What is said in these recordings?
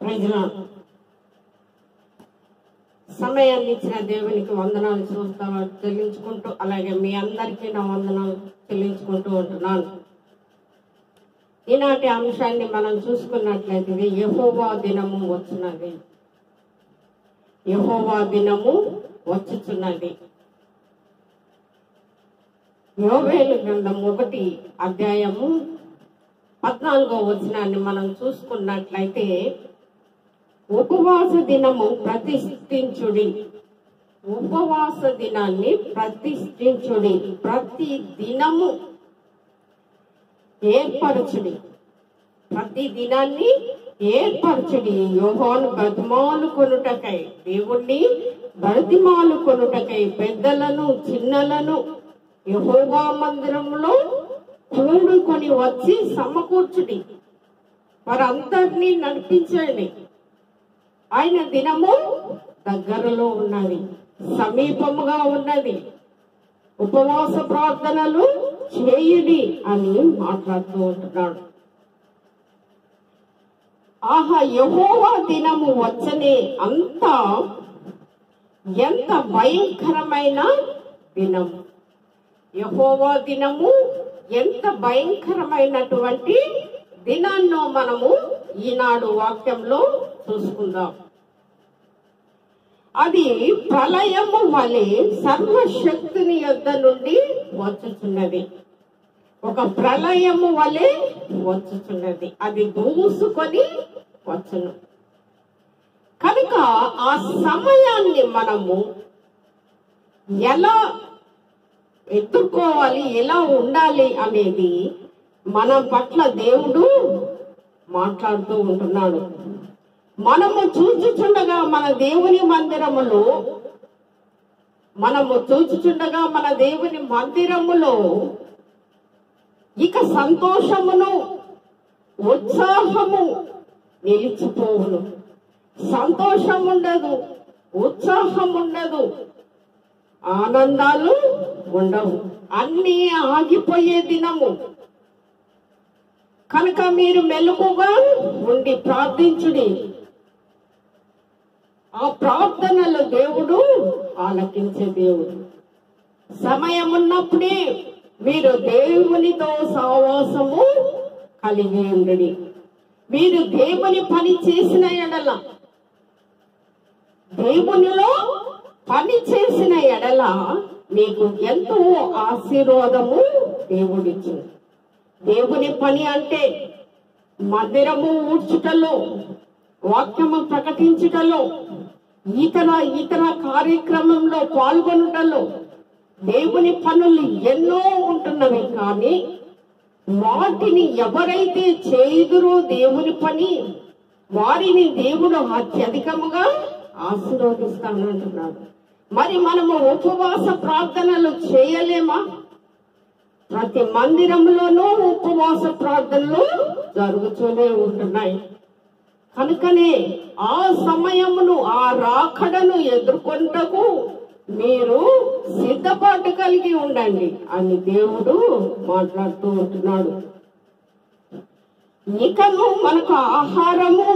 ప్రజల సమయాన్ని ఇచ్చిన దేవునికి వందనాలు చెల్లించుకుంటూ, అలాగే మీ అందరికీ నా వందనాలు చెల్లించుకుంటూ ఉంటున్నాను. ఈనాటి అంశాన్ని మనం చూసుకున్నట్లయితే యెహోవా దినము వచ్చున్నది. యెహోవా దినము వచ్చుచున్నది. యోవేలు గ్రంథం 1 అధ్యాయము 14వ వచనాన్ని మనం చూసుకున్నట్లయితే, ఉపవాస దినము ప్రతిష్ఠించుడి. ఉపవాస దినాన్ని ప్రతిష్ఠించుడి. ప్రతి దినము ఏర్పరచుడి. ప్రతి దినాన్ని ఏర్పరచుడి. యోహాను బతిమాలు కొనుటకై, దేవుణ్ణి బతిమాలు కొనుటకై పెద్దలను చిన్నలను యెహోవా మందిరంలో కూడుకొని వచ్చి సమకూర్చుడి. వారందరినీ నడిపించండి. ఆయన దినము దగ్గరలో ఉన్నది, సమీపముగా ఉన్నది. ఉపవాస ప్రార్థనలు చేయుడి అని మాట్లాడుతూ ఉంటున్నాడు. ఆహా, యెహోవా దినము వచ్చనే ఎంత భయంకరమైన దినం. యెహోవా దినము ఎంత భయంకరమైనటువంటి దినాన్నో మనము ఈనాడు వాక్యంలో చూసుకుందాం. అది ప్రళయము వలె సర్వశక్తుని యొద్ద నుండి వచ్చుచున్నది. ఒక ప్రళయము వలె వచ్చుచున్నది. అది దూసుకొని వచ్చును. కనుక ఆ సమయాన్ని మనము ఎలా ఎత్తుకోవాలి, ఎలా ఉండాలి అనేది మన పట్ల దేవుడు మాట్లాడుతూ ఉంటున్నాడు. మనము చూచుచుండగా మన దేవుని మందిరములో ఇక సంతోషమును ఉత్సాహము నిలిచిపోవును. సంతోషం ఉండదు, ఉత్సాహం ఉండదు, ఆనందాలు ఉండవు. అన్నీ ఆగిపోయే దినము. కనుక మీరు మెలకుగా ఉండి ప్రార్థించుడి. ఆ ప్రార్థనలు దేవుడు ఆలకించే దేవుడు. సమయం ఉన్నప్పుడే మీరు దేవునితో సహవాసము కలిగి ఉండండి. మీరు దేవుని పని చేసిన ఎడల, దేవునిలో పని చేసిన ఎడల మీకు ఎంతో ఆశీర్వాదము దేవుడిచ్చింది. దేవుని పని అంటే మందిరము ఊడ్చుటలో, వాక్యము ప్రకటించుటలో, ఇతర కార్యక్రమంలో పాల్గొనుటలో దేవుని పనులు ఎన్నో ఉంటున్నవి. కానీ వాటిని ఎవరైతే చేయుదురో దేవుని పని, వారిని దేవుడు అత్యధికముగా ఆశీర్వదిస్తానంటున్నాడు. మరి మనము ఉపవాస ప్రార్థనలు చేయలేమా? ప్రతి మందిరంలోనూ ఉపవాస ప్రార్థనలు జరుగుతూనే ఉంటున్నాయి. కనుకనే ఆ సమయమును, ఆ రాకడను ఎదుర్కొంటకు మీరు సిద్ధపాటు కలిగి ఉండండి అని దేవుడు మాట్లాడుతూ ఉంటున్నాడు. ఇకను మనకు ఆహారము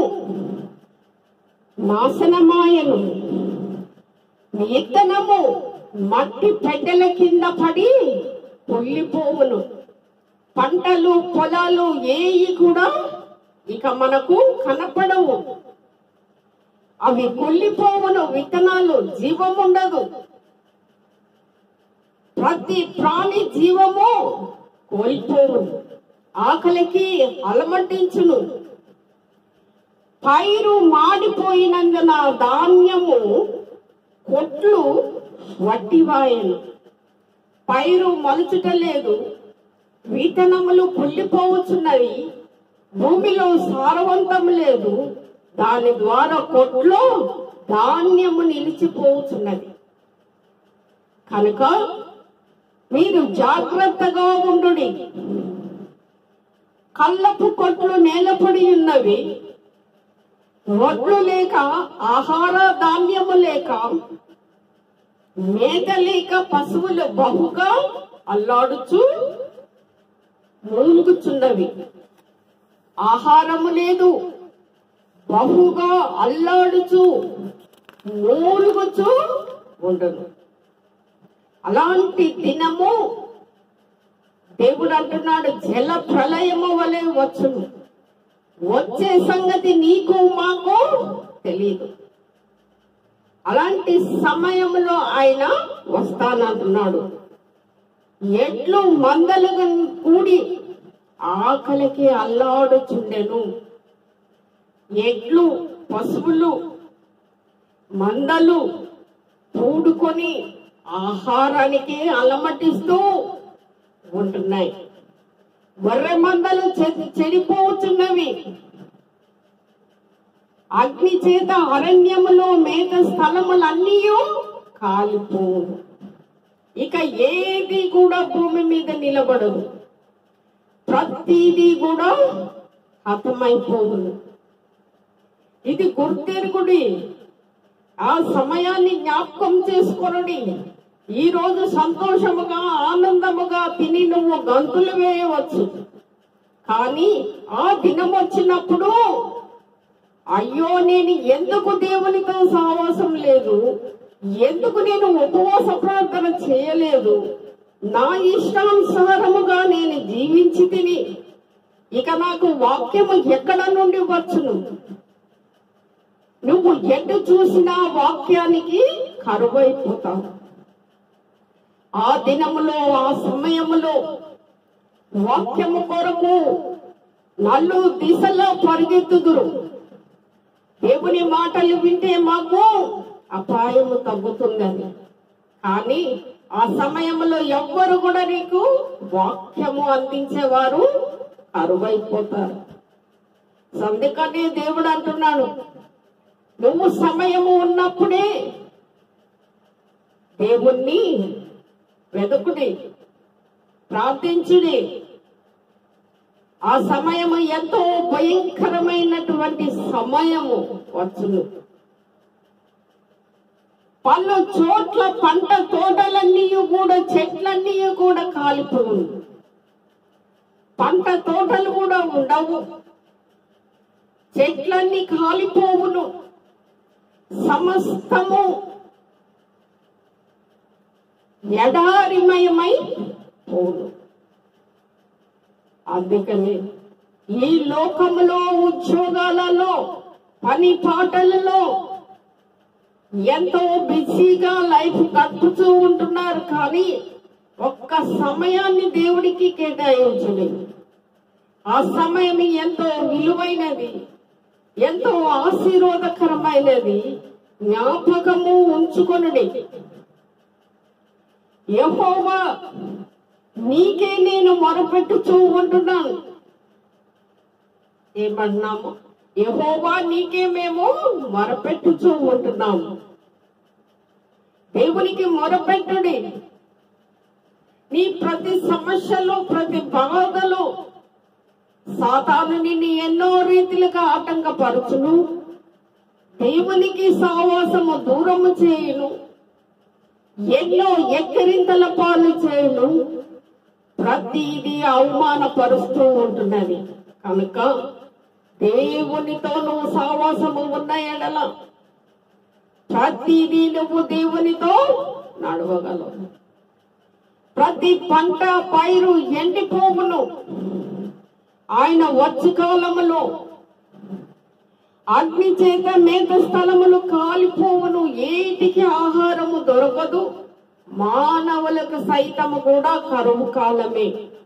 నాశనమాయను, విత్తనము మట్టి పెట్టెల కింద పడి పొల్లిపోవును. పంటలు పొలాలు ఏవి కూడా ఇక మనకు కనపడవు. అవి కుళ్ళిపోవును. విత్తనాలు, జీవం ఉండదు. ప్రతి ప్రాణి జీవము కోల్పోవును. ఆకలికి అలమటించును. పైరు మాడిపోయినందున ధాన్యము కొట్లు వట్టివాయను. పైరు మొలచుట లేదు, విత్తనములు కుళ్ళిపోవచ్చున్నవి, భూమిలో సారవంతం లేదు, దాని ద్వారా కొట్లో ధాన్యము నిలిచిపోవచ్చున్నది. కనుక మీరు జాగ్రత్తగా ఉండుడి. కళ్ళపు కొట్లు నేలపడి ఉన్నవి. వడ్లు లేక, ఆహార ధాన్యము లేక, మేత లేక పశువులు బహుగా అల్లాడుచు మూలుగుచున్నవి. ఆహారము లేదు, బహుగా అల్లాడుచు మూలుగుచు ఉండను. అలాంటి దినము దేవుడు అంటున్నాడు జల ప్రళయము వలె వచ్చును. వచ్చే సంగతి నీకు మాకు తెలియదు. అలాంటి సమయంలో ఆయన వస్తానంటున్నాడు. ఎడ్లు మందలుగా కూడి ఆకలికి అల్లాడుచుండెను. ఎడ్లు, పశువులు, మందలు కూడుకొని ఆహారానికి అలమటిస్తూ ఉంటున్నాయి. గొర్రె మందలు చెడిపోతున్నవి. అగ్ని చేత అరణ్యములో మేత స్థలములన్నీ కాలిపోవు. ఇక ఏది కూడా భూమి మీద నిలబడదు. ప్రతిదీ కూడా హతమైపోవును. ఇది గుర్తెరుగుడి. ఆ సమయాన్ని జ్ఞాపకం చేసుకొనుడి. ఈ రోజు సంతోషముగా ఆనందముగా తిని నువ్వు గంతులు వేయవచ్చు. కానీ ఆ దినం వచ్చినప్పుడు అయ్యో నేను ఎందుకు దేవునితో సహవాసం లేదు, ఎందుకు నేను ఉపవాస ప్రార్థన చేయలేదు, నా ఇష్టానుసారముగా నేను జీవించి తిని ఇక నాకు వాక్యము ఎక్కడ నుండి వచ్చును? నువ్వు ఎటు చూసినా వాక్యానికి కరువైపోతావు. ఆ దినములో ఆ సమయములో వాక్యము కొరకు నలు దిశలో పరిగెత్తుదురు. దేవుని మాటలు వింటే మాకు అపాయము తగ్గుతుందని. కానీ ఆ సమయంలో ఎవ్వరు కూడా నీకు వాక్యము అందించేవారు కరువైపోతారు. అందుకనే దేవుడు అంటున్నాడు, నువ్వు సమయము ఉన్నప్పుడే దేవుణ్ణి వెతుకుడి, ప్రార్థించుడి. ఆ సమయము ఎంతో భయంకరమైనటువంటి సమయము వచ్చును. పలు చోట్ల పంట తోటలన్నీ కూడా, చెట్లన్నీ కూడా కాలిపోవును. పంట తోటలు కూడా ఉండవు, చెట్లన్నీ కాలిపోవును. సమస్తము ఎడారిమయమై పోవును. అందుకని ఈ లోకములో, ఉద్యోగాలలో, పని పాటలలో ఎంతో బిజీగా లైఫ్ గడుపుతూ ఉంటున్నారు. కానీ ఒక్క సమయాన్ని దేవుడికి కేటాయించలేదు. ఆ సమయం ఎంతో విలువైనది, ఎంతో ఆశీర్వాదకరమైనది. జ్ఞాపకము ఉంచుకొనుడి. యెహోవా నీకే నేను మొరపెట్టుచూ ఉంటున్నాను. ఏమన్నాము? యెహోవా నీకే మేము మొరపెట్టుచూ ఉంటున్నాము. దేవునికి మొరపెట్టుడి. నీ ప్రతి సమస్యలు, ప్రతి బాధలు సాతాను నిన్ను ఎన్నో రీతిలుగా ఆటంకపరచును. దేవునికి సహవాసము దూరము చేయును. ఎన్నో ఎక్కిరింతల పాలు చేయును. ప్రతిదీ అవమానపరుస్తూ ఉంటున్నది. కనుక దేవునితో నువ్వు సహవాసము ఉన్న ఎడల ప్రతిదీ నువ్వు దేవునితో నడవగలవు. ప్రతి పంట పైరు ఎండిపోవును. ఆయన వచ్చు కాలములో అగ్ని చేత మేత స్థలములు కాలిపోవును. ఏటికి ఆహారము దొరకదు. మానవులకు సైతము కూడా కరువు కాలమే.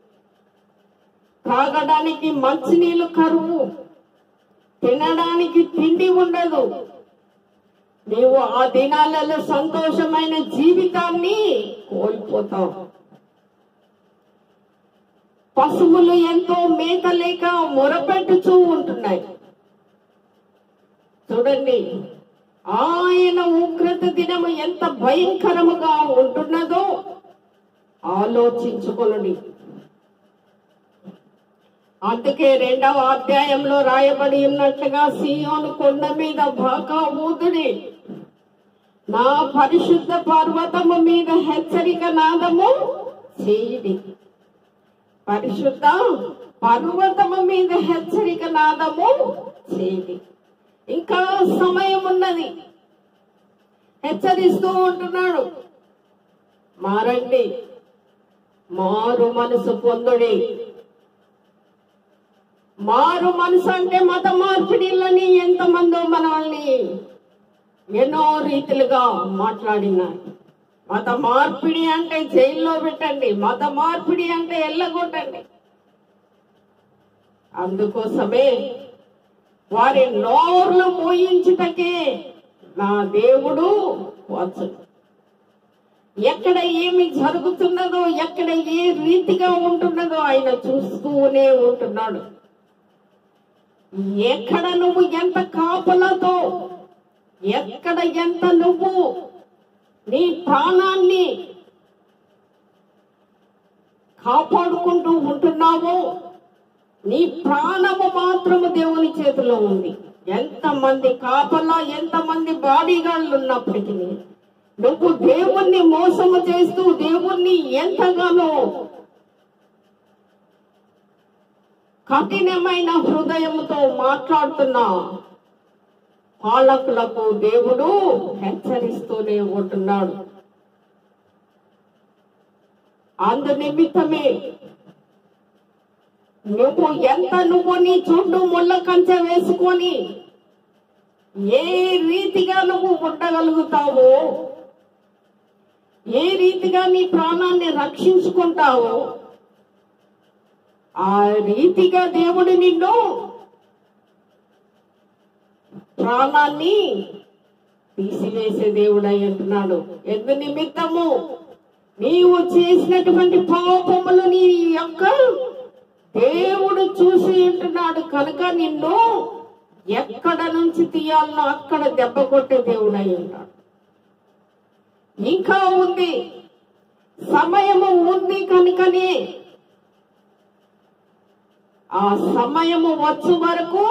తాగడానికి మంచినీళ్ళు కరువు, తినడానికి తిండి ఉండదు. నీవు ఆ దినాలలో సంతోషమైన జీవితాన్ని కోల్పోతావు. పశువులు ఎంతో మేత లేక మొరపెట్టుచూ ఉంటున్నాయి. చూడండి, ఆయన ఉగ్రత దినము ఎంత భయంకరముగా ఉంటున్నదో ఆలోచించుకొనుడి. అందుకే 2వ అధ్యాయంలో రాయబడి ఉన్నట్లుగా సీయోను కొండ మీద బాకా ఊదుడి, నా పరిశుద్ధ పర్వతము మీద హెచ్చరిక నాదము చేయుడి. పరిశుద్ధ పర్వతము మీద హెచ్చరిక నాదము చేయుడి. ఇంకా సమయం ఉన్నది. హెచ్చరిస్తూ ఉంటున్నాడు, మారండి, మారు మనసు పొందుడి. మారు మనసు అంటే మత మార్పిడిలని ఎంతమందో మనల్ని ఎన్నో రీతిలుగా మాట్లాడినారు. మత మార్పిడి అంటే జైల్లో పెట్టండి, మత మార్పిడి అంటే ఎల్లగొట్టండి. అందుకోసమే వారి నోర్లు మోయించుటకే నా దేవుడు వచ్చు. ఎక్కడ ఏమి జరుగుతున్నదో, ఎక్కడ ఏ రీతిగా ఉంటున్నదో ఆయన చూస్తూనే ఉంటున్నాడు. ఎక్కడ నువ్వు ఎంత కాపలతో, ఎక్కడ ఎంత నువ్వు నీ ప్రాణాన్ని కాపాడుకుంటూ ఉంటున్నావో, నీ ప్రాణము మాత్రము దేవుని చేతిలో ఉంది. ఎంతమంది కాపలా, ఎంతమంది బాడీగార్డులు ఉన్నప్పటికీ నువ్వు దేవుణ్ణి మోసము చేస్తూ దేవుణ్ణి ఎంతగానో కఠినమైన హృదయంతో మాట్లాడుతున్నా పాలకులకు దేవుడు హెచ్చరిస్తూనే ఉంటున్నాడు. అందు నిమిత్తమే నువ్వు నీ చుట్టూ ముళ్ళ కంచె వేసుకొని ఏ రీతిగా నువ్వు ఉండగలుగుతావో, ఏ రీతిగా నీ ప్రాణాన్ని రక్షించుకుంటావో ఆ రీతిగా దేవుడు నిన్ను ప్రాణాన్ని తీసివేసే దేవుడై అంటున్నాడు. ఎందు నిమిత్తము నీవు చేసినటువంటి పాపములు నీ యొక్క దేవుడు చూసి ఉంటున్నాడు కనుక నిన్ను ఎక్కడ నుంచి తీయాలనో అక్కడ దెబ్బ కొట్టే దేవుడై ఉన్నాడు. ఇంకా ఉంది, సమయము ఉంది కనుకనే ఆ సమయము వచ్చు వరకు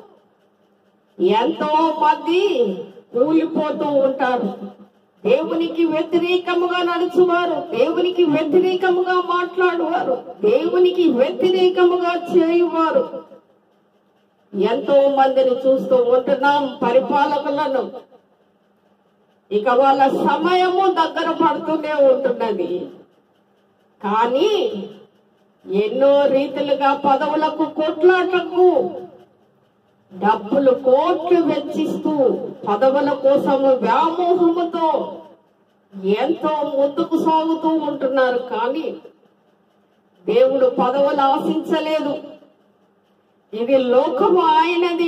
ఎంతో మంది కూలిపోతూ ఉంటారు. దేవునికి వ్యతిరేకముగా నడుచువారు, దేవునికి వ్యతిరేకముగా మాట్లాడువారు, దేవునికి వ్యతిరేకముగా చేయువారు ఎంతో మందిని చూస్తూ ఉంటున్నాం. పరిపాలకులను ఇక వాళ్ళ సమయము దగ్గర పడుతూనే ఉంటున్నది. కానీ ఎన్నో రీతిలుగా పదవులకు, కొట్లాటకు డబ్బులు కోట్లు వెచ్చిస్తూ పదవుల కోసము వ్యామోహముతో ఎంతో ముందుకు సాగుతూ ఉంటున్నారు. కానీ దేవుడు పదవులు ఆశించలేదు. ఇది లోకము ఆయనది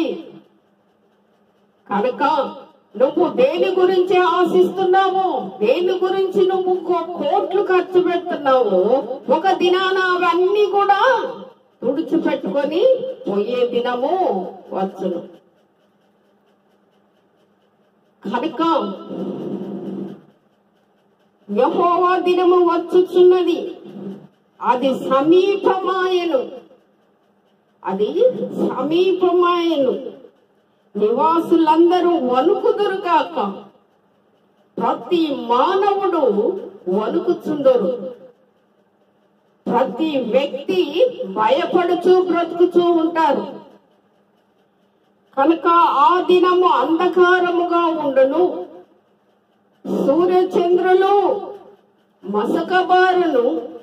కనుక నువ్వు దేని గురించి ఆశిస్తున్నావు, దేని గురించి నువ్వు కోట్లు ఖర్చు పెడుతున్నావు, ఒక దినాన అవన్నీ కూడా తుడిచిపెట్టుకొని పోయే దినము వచ్చును. కనుక యెహోవా దినము వచ్చుచున్నది, అది సమీపమాయను, అది సమీపమాయను. నివాసులందరూ వణుకుదురు కాక, ప్రతి మానవుడు వణుకుచుందరు, ప్రతి వ్యక్తి భయపడుచూ బ్రతుకుచూ ఉంటారు. కనుక ఆ దినము అంధకారముగా ఉండును, సూర్యచంద్రులు మసకబారును,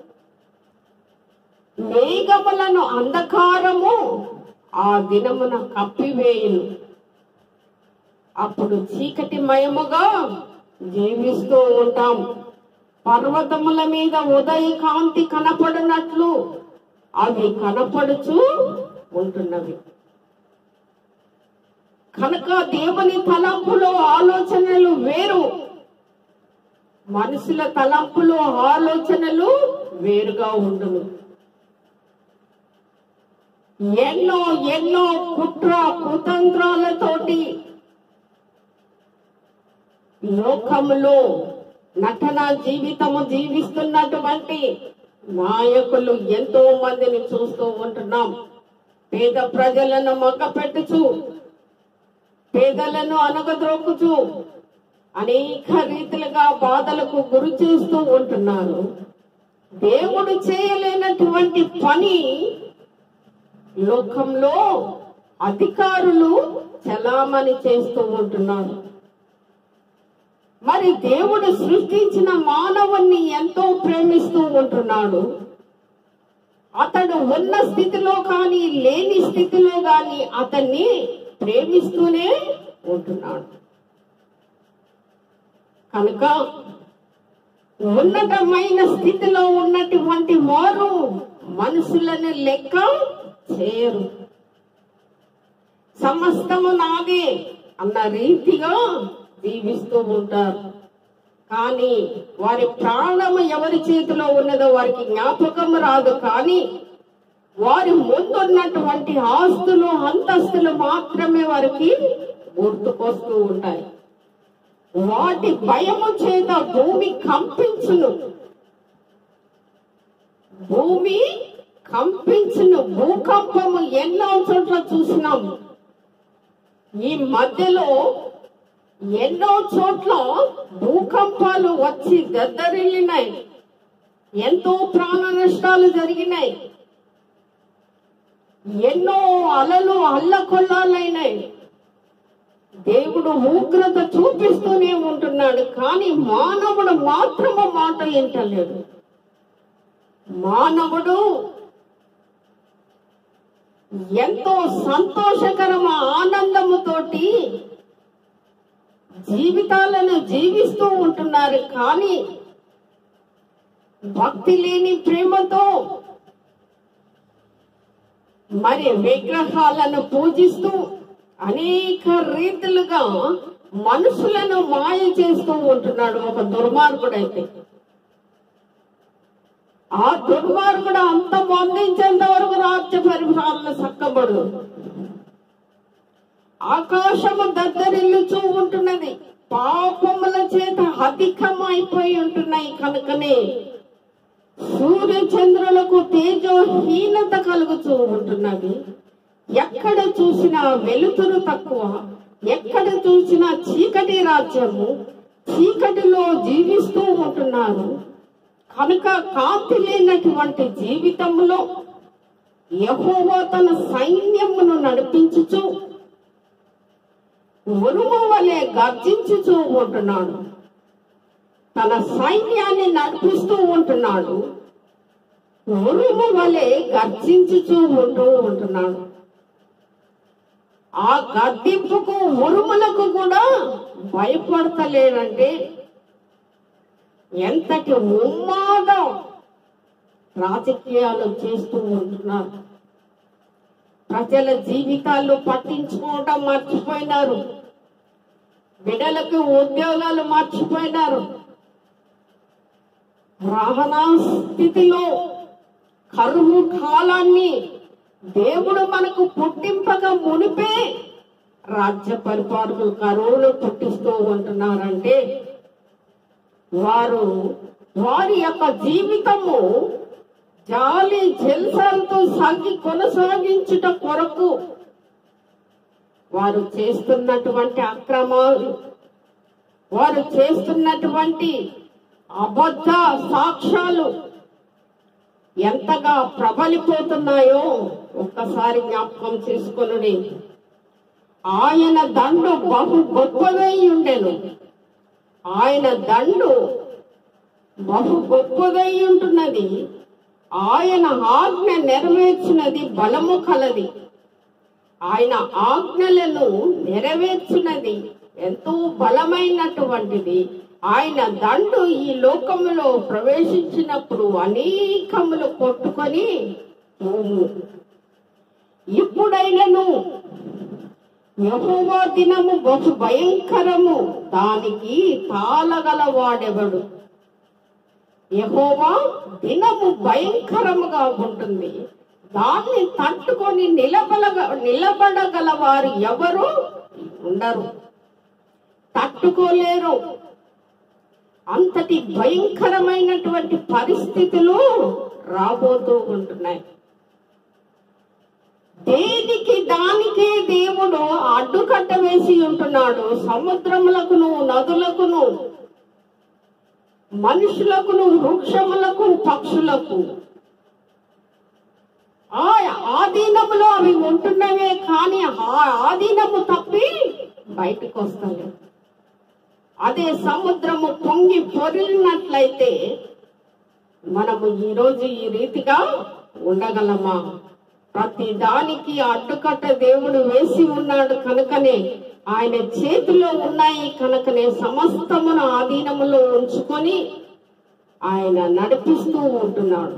మేఘములను అంధకారము ఆ దినమున కప్పివేయును. అప్పుడు చీకటి మయముగా జీవిస్తూ ఉంటాం. పర్వతముల మీద ఉదయ కాంతి కనపడినట్లు అవి కనపడుచూ ఉంటున్నవి. కనుక దేవుని తలంపులు, ఆలోచనలు వేరు, మనుషుల తలంపులు, ఆలోచనలు వేరుగా ఉండును. ఎన్నో ఎన్నో కుట్ర కుతంత్రాలతోటి లోకములో నటన జీవితము జీవిస్తున్నటువంటి నాయకులు ఎంతో మందిని చూస్తూ ఉంటున్నాం. పేద ప్రజలను మగ్గపెట్టుచు, పేదలను అనగద్రోకుచు అనేక రీతిలుగా బాధలకు గురి చేస్తూ ఉంటున్నారు. దేవుడు చేయలేనటువంటి పని లోకంలో అధికారులు చలామణి చేస్తూ ఉంటున్నారు. మరి దేవుడు సృష్టించిన మానవుణ్ణి ఎంతో ప్రేమిస్తూ ఉంటున్నాడు. అతడు ఉన్న స్థితిలో కానీ లేని స్థితిలో కానీ అతన్ని ప్రేమిస్తూనే ఉంటున్నాడు. కనుక ఉన్నతమైన స్థితిలో ఉన్నటువంటి వారు మనుషులను లెక్క చేయరు. సమస్తము నాదే అన్న రీతిగా జీవిస్తూ ఉంటారు. కానీ వారి ప్రాణము ఎవరి చేతిలో ఉన్నదో వారికి జ్ఞాపకం రాదు. కానీ వారి ముందున్నటువంటి ఆస్తులు అంతస్తులు మాత్రమే వారికి గుర్తుకొస్తూ ఉంటాయి. వాటి భయము చేత భూమి కంపించును. భూమి కంపించును. భూకంపము ఎన్నో చోట్ల చూసినాము. ఈ మధ్యలో ఎన్నో చోట్ల భూకంపాలు వచ్చి దద్దరిల్లినాయి. ఎంతో ప్రాణ నష్టాలు జరిగినాయి. ఎన్నో అలలు అల్లకొల్లాలైనాయి. దేవుడు ఉగ్రత చూపిస్తూనే ఉంటున్నాడు. కానీ మానవుడు మాత్రము మాట వింటలేడు. మానవుడు ఎంతో సంతోషకరమ ఆనందముతోటి జీవితాలను జీవిస్తూ ఉంటున్నారు. కానీ భక్తి లేని ప్రేమతో మరి విగ్రహాలను పూజిస్తూ అనేక రీతులుగా మనుషులను మాయ చేస్తూ ఉంటున్నాడు ఒక దుర్మార్గుడైతే. ఆ దుర్మార్గుడు అంతం అందించేంత వరకు రాజ్య పరిపాలన చక్కబడు. ఆకాశము దద్దరిల్లుచూ ఉంటున్నది. పాపముల చేత అధికమైపోయి ఉంటున్నాయి. కనుకనే సూర్య చంద్రులకు తేజోహీనత కలుగుతూ ఉంటున్నది. ఎక్కడ చూసినా వెలుతురు తక్కువ. ఎక్కడ చూసినా చీకటి రాజ్యము. చీకటిలో జీవిస్తూ ఉంటున్నారు. కనుక కాంతి లేనటువంటి జీవితంలో యెహోవా తన సైన్యమును నడిపించుచు ఉరుము వలె గర్జించుచూ ఉంటున్నాడు. తన సైన్యాన్ని నడిపిస్తూ ఉంటున్నాడు. ఉరుము వలె గర్జించుచూ ఉంటున్నాడు. ఆ గర్జింపుకు ఉరుములకు కూడా భయపడతలేడంటే ఎంతటి ఉన్మాదం రాజకీయాలు చేస్తూ ఉంటున్నారు. ప్రజల జీవితాలు పట్టించుకోవడం మర్చిపోయినారు. బిడ్డలకు ఉద్యోగాలు మర్చిపోయినారు. రాహనా స్థితిలో కరువు కాలాన్ని దేవుడు మనకు పుట్టింపగా మునిపే రాజ్య పరిపాలకులు కరువును పుట్టిస్తూ ఉంటున్నారంటే వారి యొక్క జీవితము జాలి జల్సాలతో కొనసాగించుట కొరకు వారు చేస్తున్నటువంటి అక్రమాలు, వారు చేస్తున్నటువంటి అబద్ధ సాక్ష్యాలు ఎంతగా ప్రబలిపోతున్నాయో ఒక్కసారి జ్ఞాపకం చేసుకొనుడి. ఆయన దండు బహు గొప్పదై ఉండెను. ఆయన దండు బహు గొప్పదై ఉంటున్నది. ఆయన ఆజ్ఞ నెరవేర్చినది బలము కలది. ఆయన ఆజ్ఞలను నెరవేర్చినది ఎంతో బలమైనటువంటిది. ఆయన దండు ఈ లోకములో ప్రవేశించినప్పుడు అనేకములు కొట్టుకొని ఇప్పుడైనను యెహోవా దినము బహు భయంకరము, దానికి తాళగలవాడెవడు? యెహోవా దినము భయంకరముగా ఉంటుంది. దాన్ని తట్టుకొని నిలబడగల వారు ఎవరు ఉండరు, తట్టుకోలేరు. అంతటి భయంకరమైనటువంటి పరిస్థితులు రాబోతూ ఉంటున్నాయి. దేనికి దానికే దేవుడు అడ్డుకట్ట వేసి ఉంటున్నాడు. సముద్రములకును, నదులకును, మనుషులకును, వృక్షములకు, పక్షులకు ఆ ఆధీనములో అవి ఉంటున్నవే, కానీ ఆ ఆధీనము తప్పి బయటకు వస్తాయి. అదే సముద్రము పొంగి పొరిలినట్లయితే మనము ఈరోజు ఈ రీతిగా ఉండగలమా? ప్రతి దానికి అడ్డుకట్ట దేవుడు వేసి ఉన్నాడు కనుకనే, ఆయన చేతిలో ఉన్నాయి కనుకనే సమస్తమును ఆధీనములో ఉంచుకొని ఆయన నడిపిస్తూ ఉంటున్నాడు.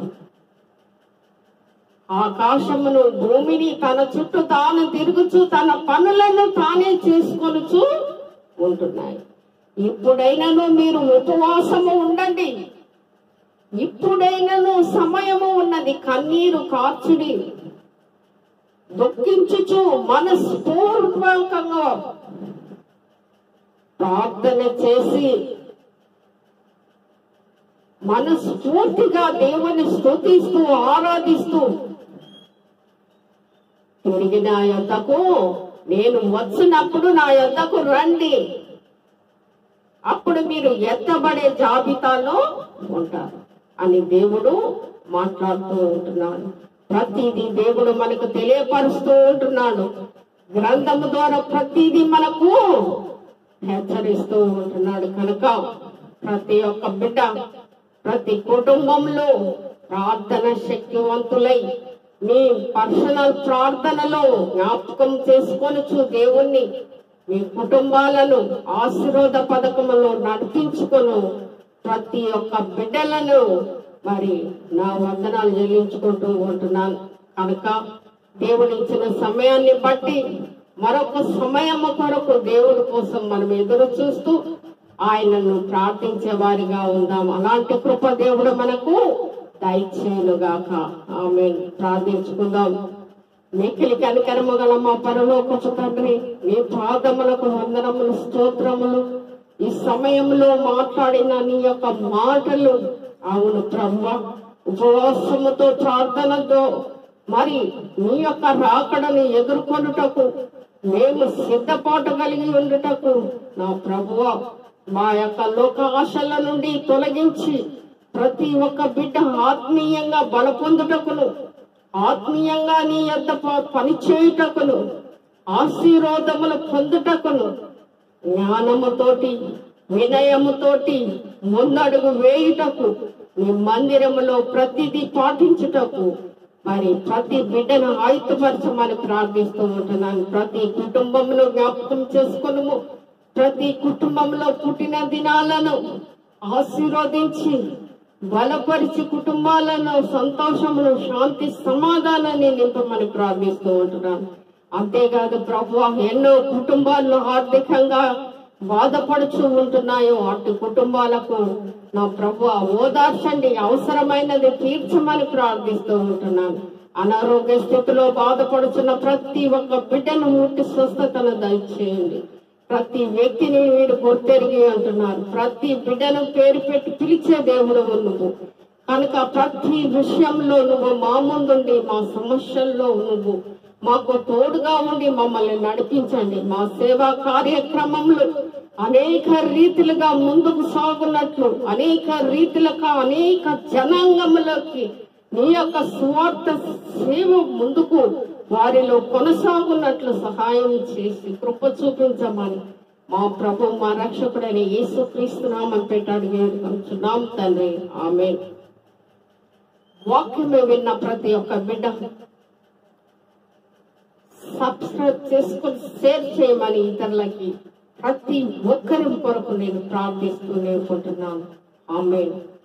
ఆకాశమును భూమిని తన చుట్టూ తాను తిరుగుచూ తన పనులను తానే చేసుకొనుచూ ఉంటున్నాయి. ఇప్పుడైనను మీరు ఉపవాసము ఉండండి, ఇప్పుడైనను సమయము ఉన్నది. కన్నీరు కార్చుడి, దుఃఖించుచు మనస్పూర్వకంగా ప్రార్థన చేసి మనస్ఫూర్తిగా దేవుని స్తుతిస్తూ ఆరాధిస్తూ తిరిగి నా యొద్దకు నేను వచ్చినప్పుడు నా యొద్దకు రండి, అప్పుడు మీరు ఎత్తబడే జాబితాలో ఉంటారు అని దేవుడు మాట్లాడుతూ ఉంటున్నాడు. ప్రతిదీ దేవుడు మనకు తెలియపరుస్తూ ఉంటున్నాడు. గ్రంథము ద్వారా ప్రతిదీ మనకు హెచ్చరిస్తూ ఉంటున్నాడు. కనుక ప్రతి ఒక్క బిడ్డ, ప్రతి కుటుంబంలో ప్రార్థన శక్తివంతులై మీ పర్సనల్ ప్రార్థనలో జ్ఞాపకం చేసుకొనుచు దేవుణ్ణి మీ కుటుంబాలను ఆశీర్వాద పథకములో నడిపించుకొను ప్రతి ఒక్క బిడ్డలను మరి నా వందనాలు చెల్లించుకుంటూ ఉంటున్నాను. కనుక దేవుడు ఇచ్చిన సమయాన్ని బట్టి మరొక సమయము కొరకు దేవుడి కోసం మనం ఎదురు చూస్తూ ఆయనను ప్రార్థించే వారిగా ఉందాం. అలాంటి కృప దేవుడు మనకు దయచేయునుగాక. ఆమేన్. ప్రార్థించుకుందాం. మిక్కిలి కనికరము గల మా పరలోకపు తండ్రి, నీ పాదములకు వందనములు, స్తోత్రములు. ఈ సమయంలో మాట్లాడిన నీ యొక్క మాటలు అవును ప్రభువా, ఉపవాసముతో ప్రార్థనతో మరి నీ యొక్క రాకడను ఎదుర్కొనుటకు మేము సిద్ధపాటు కలిగి ఉండుటకు నా ప్రభువా, మా యొక్క లోక ఆశల నుండి తొలగించి ప్రతి ఒక్క బిడ్డ ఆత్మీయంగా బల పొందుటకును, ఆత్మీయంగా నీ యొద్ద పనిచేయుటకును, ఆశీర్వాదములు పొందుటకును జ్ఞానముతోటి వినయముతోటి ముందడుగు వేయుటకు నీ మందిరములో ప్రతిదీ పాటించుటకు మరి ప్రతి బిడ్డను ఆయుధపరచమని ప్రార్థిస్తూ ఉంటున్నాను. ప్రతి కుటుంబంలో జ్ఞాపకం చేసుకును, ప్రతి కుటుంబంలో పుట్టిన దినాలను ఆశీర్వదించి బలపరిచి కుటుంబాలను సంతోషమును, శాంతి, సమాధానాన్ని నింపమని ప్రార్థిస్తూ ఉంటున్నాను. అంతేకాదు ప్రభువా, ఎన్నో కుటుంబాల్లో ఆర్థికంగా బాధపడుచు ఉంటున్నాయో అటు కుటుంబాలకు నా ప్రభువా ఓదార్చండి, అవసరమైనది తీర్చమని ప్రార్థిస్తూ ఉంటున్నాను. అనారోగ్య స్థితిలో బాధపడుతున్న ప్రతి ఒక్క బిడ్డను ముట్టి స్వస్థతను దయచేయండి. ప్రతి వ్యక్తిని మీరు గుర్తెరిగి అంటున్నారు. ప్రతి బిడ్డను పేరు పెట్టి పిలిచే దేవుడు నువ్వు కనుక ప్రతి విషయంలో నువ్వు మా ముందుండి మా సమస్యల్లో నువ్వు మాకు తోడుగా ఉండి మమ్మల్ని నడిపించండి. మా సేవా కార్యక్రమంలో అనేక రీతిలుగా ముందుకు సాగున్నట్లు, అనేక రీతిలుగా అనేక జనాంగములకి నీ యొక్క స్వార్థ సేవ ముందుకు వారిలో కొనసాగున్నట్లు సహాయం చేసి కృప చూపించమని మా ప్రభు మా రక్షకుడైన యేసుక్రీస్తు నామమున పెట్టి అడిగేస్తున్నాం తండ్రి. ఆమేన్. వాక్యమే విన్న ప్రతి ఒక్క బిడ్డ సబ్స్క్రైబ్ చేసుకుని షేర్ చేయమని ఇతరులకి ప్రతి ఒక్కరి కొరకు నేను ప్రార్థిస్తూ నేర్చుకుంటున్నాను. ఆమేన్.